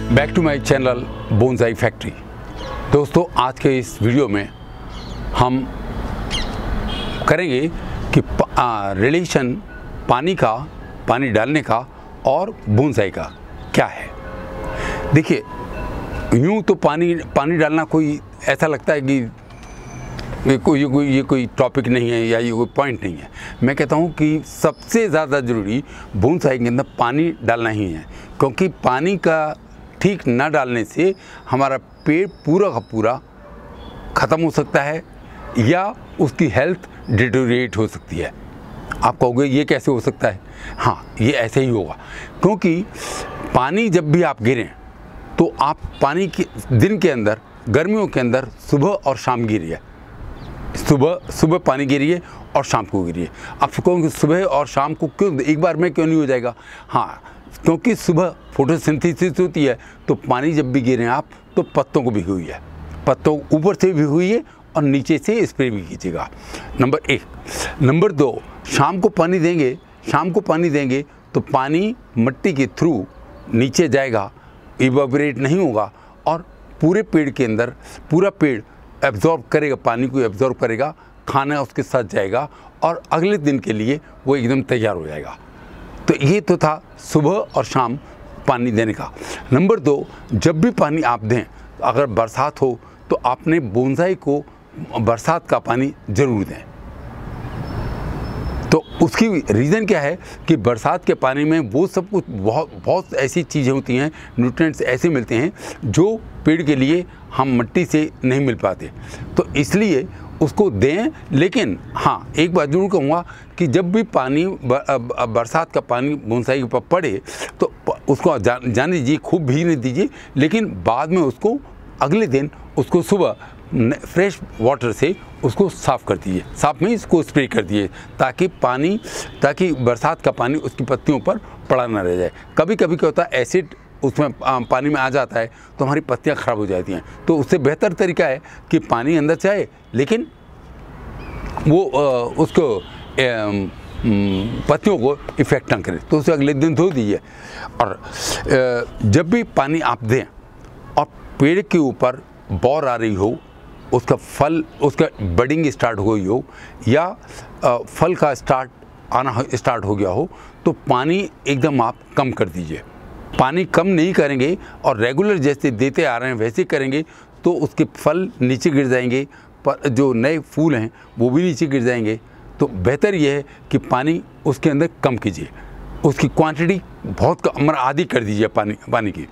Back to my channel bonsai factory. दोस्तों, आज के इस वीडियो में हम करेंगे कि रिलेशन पानी डालने का और बोनसाई का क्या है। देखिए, यूँ तो पानी डालना कोई ऐसा लगता है कि ये कोई टॉपिक नहीं है या ये कोई पॉइंट नहीं है। मैं कहता हूँ कि सबसे ज़्यादा ज़रूरी बोनसाई के अंदर पानी डालना ही है, क्योंकि पानी का ठीक न डालने से हमारा पेड़ पूरा का पूरा ख़त्म हो सकता है या उसकी हेल्थ डिटोरिएट हो सकती है। आप कहोगे ये कैसे हो सकता है? हाँ, ये ऐसे ही होगा, क्योंकि पानी जब भी आप गिरें तो आप पानी के दिन के अंदर, गर्मियों के अंदर सुबह और शाम गिरिए। सुबह पानी गिरिए और शाम को गिरिए। आप कहोगे सुबह और शाम को क्यों, एक बार में क्यों नहीं हो जाएगा? हाँ, क्योंकि सुबह फोटोसिंथेसिस होती है, तो पानी जब भी गिरें आप तो पत्तों को भी हुई है, पत्तों ऊपर से भी हुई है और नीचे से स्प्रे भी कीजिएगा। नंबर 1। नंबर 2, शाम को पानी देंगे तो पानी मिट्टी के थ्रू नीचे जाएगा, इवेपोरेट नहीं होगा और पूरे पेड़ के अंदर पूरा पेड़ एब्जॉर्ब करेगा, पानी को एब्जॉर्ब करेगा, खाना उसके साथ जाएगा और अगले दिन के लिए वो एकदम तैयार हो जाएगा। तो ये तो था सुबह और शाम पानी देने का। नंबर 2, जब भी पानी आप दें, अगर बरसात हो तो आपने बोनसाई को बरसात का पानी ज़रूर दें। तो उसकी रीज़न क्या है कि बरसात के पानी में वो सब कुछ बहुत ऐसी चीज़ें होती हैं, न्यूट्रिएंट्स ऐसे मिलते हैं जो पेड़ के लिए हम मिट्टी से नहीं मिल पाते, तो इसलिए उसको दें। लेकिन हाँ, एक बात जरूर कहूँगा कि जब भी पानी बरसात का पानी बोनसाई के ऊपर पड़े तो उसको जाने दीजिए, खूब भीगने दीजिए, लेकिन बाद में उसको अगले दिन उसको सुबह फ्रेश वाटर से उसको साफ़ कर दीजिए, साफ में इसको स्प्रे कर दीजिए, ताकि बरसात का पानी उसकी पत्तियों पर पड़ा ना रह जाए। कभी कभी क्या होता है, एसिड उसमें पानी में आ जाता है तो हमारी पत्तियां ख़राब हो जाती हैं। तो उससे बेहतर तरीका है कि पानी अंदर जाए, लेकिन वो उसको पत्तियों को इफ़ेक्ट ना करे, तो उसे अगले दिन धो दीजिए। और जब भी पानी आप दें और पेड़ के ऊपर बौर आ रही हो, उसका बडिंग स्टार्ट हो गई हो या फल का आना स्टार्ट हो गया हो, तो पानी एकदम आप कम कर दीजिए। पानी कम नहीं करेंगे और रेगुलर जैसे देते आ रहे हैं वैसे करेंगे तो उसके फल नीचे गिर जाएंगे, जो नए फूल हैं वो भी नीचे गिर जाएंगे। तो बेहतर ये है कि पानी उसके अंदर कम कीजिए, उसकी क्वांटिटी बहुत कम, आधी कर दीजिए पानी की।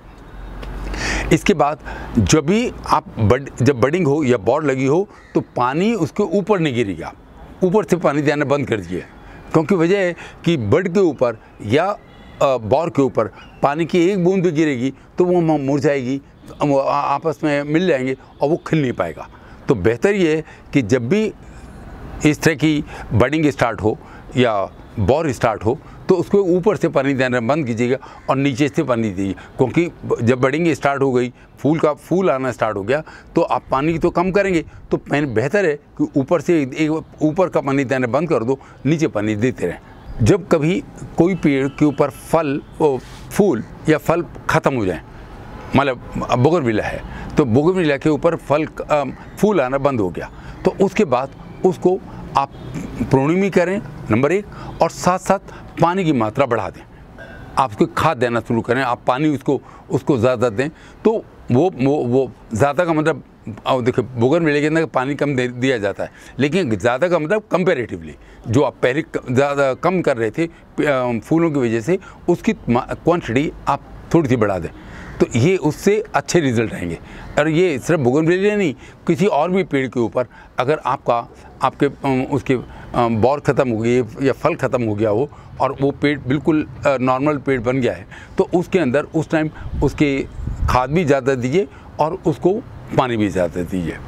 इसके बाद जब भी जब बडिंग हो या बौर लगी हो तो पानी उसके ऊपर नहीं गिरेगा, ऊपर से पानी देना बंद कर दीजिए, क्योंकि वजह है कि बड के ऊपर या बौर के ऊपर पानी की एक बूंद भी गिरेगी तो वो मुरझाएगी, वो आपस में मिल जाएंगे और वो खिल नहीं पाएगा। तो बेहतर ये है कि जब भी इस तरह की बडिंग स्टार्ट हो या बौर स्टार्ट हो तो उसको ऊपर से पानी देना बंद कीजिएगा और नीचे से पानी दीजिए, क्योंकि जब बडिंग स्टार्ट हो गई, फूल आना स्टार्ट हो गया, तो आप पानी तो कम करेंगे, तो बेहतर है कि ऊपर का पानी देना बंद कर दो, नीचे पानी देते रहें। जब कभी कोई पेड़ के ऊपर फूल या फल ख़त्म हो जाए, मतलब बोगनविला है तो बोगनविला के ऊपर फूल आना बंद हो गया, तो उसके बाद उसको आप प्रूनिंग करें, नंबर 1, और साथ साथ पानी की मात्रा बढ़ा दें। आप उसको खाद देना शुरू करें, आप पानी उसको ज़्यादा दें, तो वो ज़्यादा का मतलब, देखिए बोगनविले के अंदर पानी कम दिया जाता है, लेकिन ज़्यादा का मतलब कंपैरेटिवली जो आप पहले ज़्यादा कम कर रहे थे फूलों की वजह से, उसकी क्वांटिटी आप थोड़ी सी बढ़ा दें, तो ये उससे अच्छे रिजल्ट आएंगे। और ये सिर्फ बोगनविले नहीं, किसी और भी पेड़ के ऊपर अगर आपके उसके बौर ख़त्म हो गई या फल ख़त्म हो गया हो और वो पेड़ बिल्कुल नॉर्मल पेड़ बन गया है, तो उसके अंदर उस टाइम उसके खाद भी ज़्यादा दीजिए और उसको पानी भी ज़्यादा दीजिए।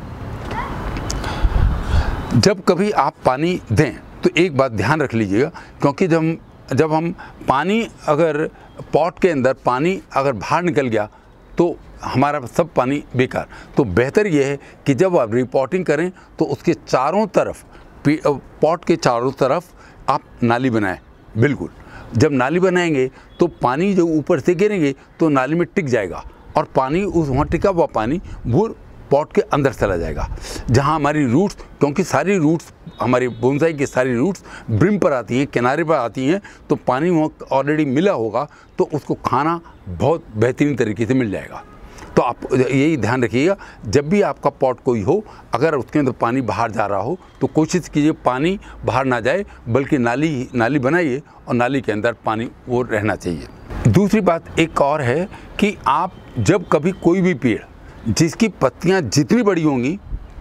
जब कभी आप पानी दें तो एक बात ध्यान रख लीजिएगा, क्योंकि जब हम पानी, अगर पॉट के अंदर पानी अगर बाहर निकल गया तो हमारा सब पानी बेकार। तो बेहतर यह है कि जब आप रिपोर्टिंग करें तो उसके चारों तरफ, पॉट के चारों तरफ आप नाली बनाएं। बिल्कुल, जब नाली बनाएंगे तो पानी जो ऊपर से गिरेंगे तो नाली में टिक जाएगा और पानी उस वहाँ टिका हुआ पानी वो पॉट के अंदर चला जाएगा, जहाँ हमारी रूट्स, क्योंकि सारी रूट्स हमारी बोनसाई की सारी रूट्स ब्रिम पर आती हैं, किनारे पर आती हैं, तो पानी वहाँ ऑलरेडी मिला होगा तो उसको खाना बहुत बेहतरीन तरीके से मिल जाएगा। तो आप यही ध्यान रखिएगा, जब भी आपका पॉट कोई हो, अगर उसके अंदर पानी बाहर जा रहा हो तो कोशिश कीजिए पानी बाहर ना जाए, बल्कि नाली बनाइए और नाली के अंदर पानी वो रहना चाहिए। दूसरी बात एक और है कि आप जब कभी कोई भी पेड़ जिसकी पत्तियां जितनी बड़ी होंगी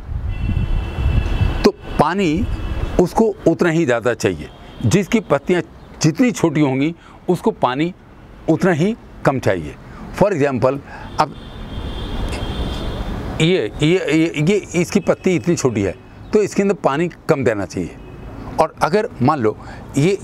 तो पानी उसको उतना ही ज़्यादा चाहिए, जिसकी पत्तियां जितनी छोटी होंगी उसको पानी उतना ही कम चाहिए। फॉर एग्जांपल, अब ये इसकी पत्ती इतनी छोटी है तो इसके अंदर पानी कम देना चाहिए। और अगर मान लो ये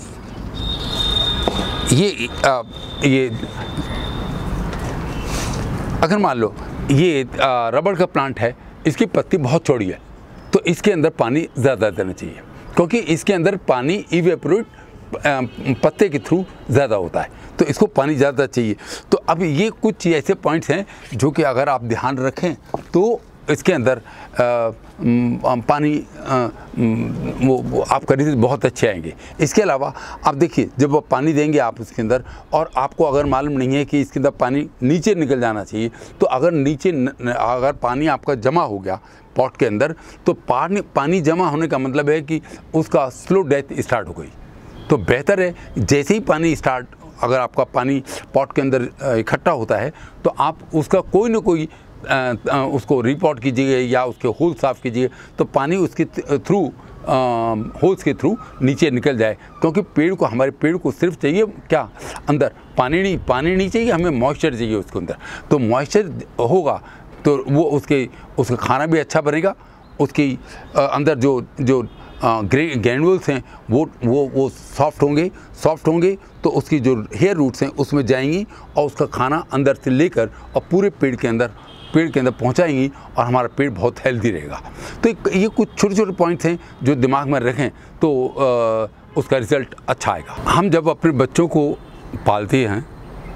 अगर मान लो ये रबड़ का प्लांट है, इसकी पत्ती बहुत चौड़ी है, तो इसके अंदर पानी ज़्यादा देना चाहिए, क्योंकि इसके अंदर पानी इवेपोरेट पत्ते के थ्रू ज़्यादा होता है, तो इसको पानी ज़्यादा चाहिए। तो अब ये कुछ ऐसे पॉइंट्स हैं जो कि अगर आप ध्यान रखें तो इसके अंदर पानी वो आपका रिजल्ट बहुत अच्छे आएंगे। इसके अलावा आप देखिए, जब आप पानी देंगे आप इसके अंदर, और आपको अगर मालूम नहीं है कि इसके अंदर पानी नीचे निकल जाना चाहिए, तो अगर पानी आपका जमा हो गया पॉट के अंदर, तो पानी जमा होने का मतलब है कि उसका स्लो डेथ स्टार्ट हो गई। तो बेहतर है जैसे ही पानी अगर आपका पानी पॉट के अंदर इकट्ठा होता है तो आप उसका कोई ना कोई उसको रिपोर्ट कीजिए या उसके होल साफ़ कीजिए, तो पानी उसके थ्रू होल्स के थ्रू नीचे निकल जाए। क्योंकि हमारे पेड़ को सिर्फ चाहिए क्या, अंदर पानी नहीं चाहिए, हमें मॉइस्चर चाहिए उसके अंदर। तो मॉइस्चर होगा तो वो उसका खाना भी अच्छा बनेगा, उसके अंदर जो ग्रैन्युल्स हैं वो सॉफ्ट होंगे तो उसकी जो हेयर रूट्स हैं उसमें जाएंगी और उसका खाना अंदर से लेकर और पूरे पेड़ के अंदर पहुंचाएंगी और हमारा पेड़ बहुत हेल्दी रहेगा। तो ये कुछ छोटे छोटे पॉइंट्स हैं जो दिमाग में रखें तो उसका रिज़ल्ट अच्छा आएगा। हम जब अपने बच्चों को पालते हैं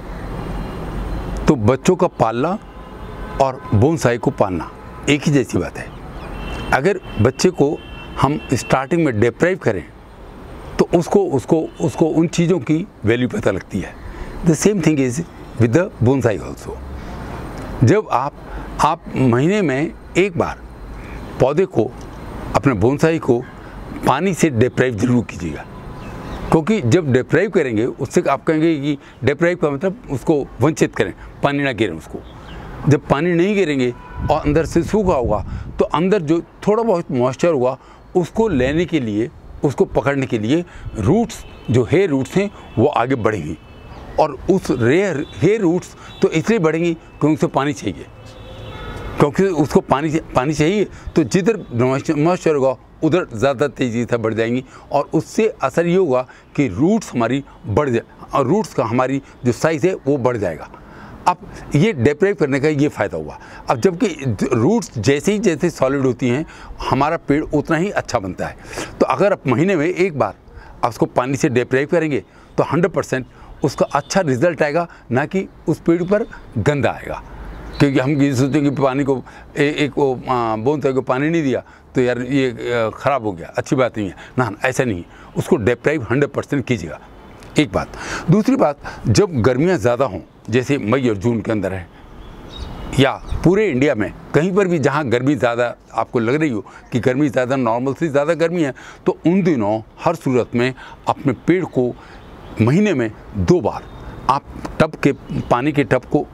तो बच्चों का पालना और बोनसाई को पालना एक ही जैसी बात है। अगर बच्चे को हम स्टार्टिंग में डिप्राइव करें तो उसको उन चीज़ों की वैल्यू पता लगती है। The same thing is with the bonsai also. जब आप महीने में एक बार पौधे को, अपने बोनसाई को पानी से डिप्राइव जरूर कीजिएगा, क्योंकि जब डिप्राइव करेंगे उससे आप कहेंगे कि डिप्राइव का मतलब उसको वंचित करें, पानी ना गिरें उसको। जब पानी नहीं गिरेंगे और अंदर से सूखा होगा तो अंदर जो थोड़ा बहुत मॉइस्चर हुआ उसको लेने के लिए, उसको पकड़ने के लिए रूट्स, जो हेयर रूट्स हैं वो आगे बढ़ेंगी। और उस हेयर रूट्स तो इसलिए बढ़ेंगी क्योंकि उसे पानी चाहिए, क्योंकि उसको पानी चाहिए। तो जिधर मॉइस्चर होगा उधर ज़्यादा तेज़ी से बढ़ जाएंगी और उससे असर ये होगा कि रूट्स हमारी बढ़ जाए और रूट्स का हमारी जो साइज़ है वो बढ़ जाएगा। अब ये डिप्राइव करने का ये फ़ायदा हुआ। अब जबकि रूट्स जैसे सॉलिड होती हैं हमारा पेड़ उतना ही अच्छा बनता है। तो अगर आप महीने में एक बार आप उसको पानी से डिप्राइव करेंगे तो 100% उसका अच्छा रिजल्ट आएगा, ना कि उस पेड़ पर गंदा आएगा। क्योंकि हम ये सोचते हैं कि पानी को एक बोनसाई को पानी नहीं दिया तो यार ये ख़राब हो गया, अच्छी बात नहीं है ना, ऐसा नहीं। उसको डिप्राइव 100% कीजिएगा, एक बात। दूसरी बात, जब गर्मियाँ ज़्यादा हों, जैसे मई और जून के अंदर है, या पूरे इंडिया में कहीं पर भी जहाँ गर्मी ज़्यादा आपको लग रही हो कि गर्मी ज़्यादा, नॉर्मल से ज़्यादा गर्मी है, तो उन दिनों हर सूरत में अपने पेड़ को महीने में 2 बार आप पानी के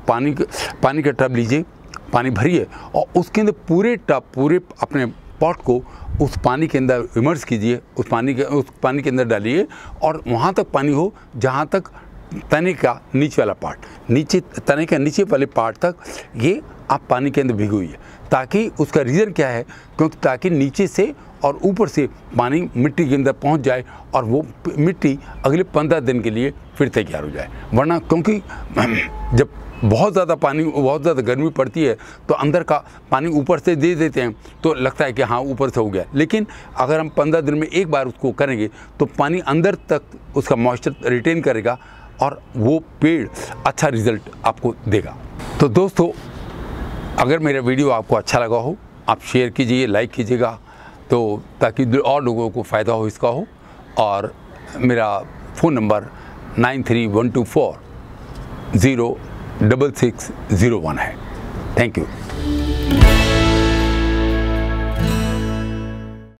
टब लीजिए, पानी भरिए और उसके अंदर पूरे अपने पॉट को उस पानी के अंदर इमर्स कीजिए, उस पानी के अंदर डालिए और वहाँ तक पानी हो जहाँ तक तने का नीचे वाला पार्ट, तने का नीचे वाले पार्ट तक ये आप पानी के अंदर भिगोइए। ताकि उसका रीज़न क्या है, क्योंकि ताकि नीचे से और ऊपर से पानी मिट्टी के अंदर पहुंच जाए और वो मिट्टी अगले 15 दिन के लिए फिर तैयार हो जाए। वरना क्योंकि जब बहुत ज़्यादा गर्मी पड़ती है तो अंदर का पानी ऊपर से दे देते हैं तो लगता है कि हाँ ऊपर से हो गया, लेकिन अगर हम 15 दिन में एक बार उसको करेंगे तो पानी अंदर तक उसका मॉइस्चर रिटेन करेगा और वो पेड़ अच्छा रिज़ल्ट आपको देगा। तो दोस्तों, अगर मेरा वीडियो आपको अच्छा लगा हो, आप शेयर कीजिए, लाइक कीजिएगा, तो ताकि और लोगों को फ़ायदा हो इसका हो। और मेरा फ़ोन नंबर 9312406601 है। Thank you.